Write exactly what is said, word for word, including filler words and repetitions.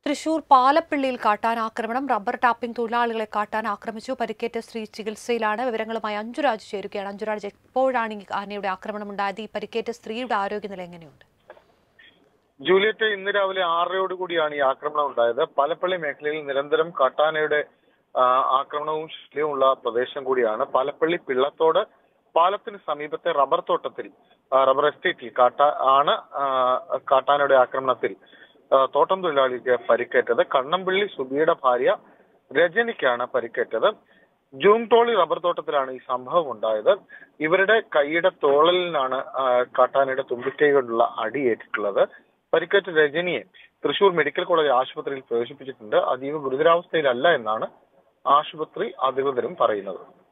തൃശൂർ പാലപ്പിള്ളിയിൽ കാട്ടാന ആക്രമണം. Rubber tapping തൊഴിലാളികളെ കാട്ടാന ആക്രമിച്ചു. പരിക്കേറ്റ സ്ത്രീ ചികിത്സയിലാണ്. വിവരങ്ങളുമായി അഞ്ജുരാജ് ചേരുകയാണ്. അഞ്ജുരാജ്, എപ്പോഴാണ് ഈ ആനയുടെ ആക്രമണം ഉണ്ടായത്? ഈ പരിക്കേറ്റ സ്ത്രീയുടെ ആരോഗ്യനില എങ്ങനെയുണ്ട്? ജൂലിയറ്റ്, ഇന്ന് രാവിലെ ആറരയോട് കൂടിയാണ് ഈ ആക്രമണം ഉണ്ടായത്. പാലപ്പള്ളി മേഖലയിൽ നിരന്തരം കാട്ടാനയുടെ ആക്രമണവും ശല്യവുമുള്ള പ്രദേശം കൂടിയാണ്. പാലപ്പള്ളി പിള്ളത്തോട് പാലത്തിന് സമീപത്തെ റബ്ബർ തോട്ടത്തിൽ റബ്ബർ എസ്റ്റേറ്റിൽ കാട്ടാ ആണ് കാട്ടാനയുടെ ആക്രമണത്തിൽ തോട്ടം തൊഴിലാളിക്ക് പരിക്കേറ്റത്. കണ്ണമ്പള്ളി സുബിയുടെ ഭാര്യ രജനിക്കാണ് പരിക്കേറ്റത്. ജൂംടോളി റബ്ബർ തോട്ടത്തിലാണ് ഈ സംഭവം ഉണ്ടായത്. ഇവരുടെ കൈയുടെ തോളലിനാണ് കാട്ടാനയുടെ തുമ്പിക്കൈ കൊണ്ടുള്ള അടിയേറ്റിട്ടുള്ളത്. പരിക്കേറ്റ രജനിയെ തൃശൂർ മെഡിക്കൽ കോളേജ് ആശുപത്രിയിൽ പ്രവേശിപ്പിച്ചിട്ടുണ്ട്. അതീവ ഗുരുതരാവസ്ഥയിലല്ല എന്നാണ് ആശുപത്രി അധികൃതരും പറയുന്നത്.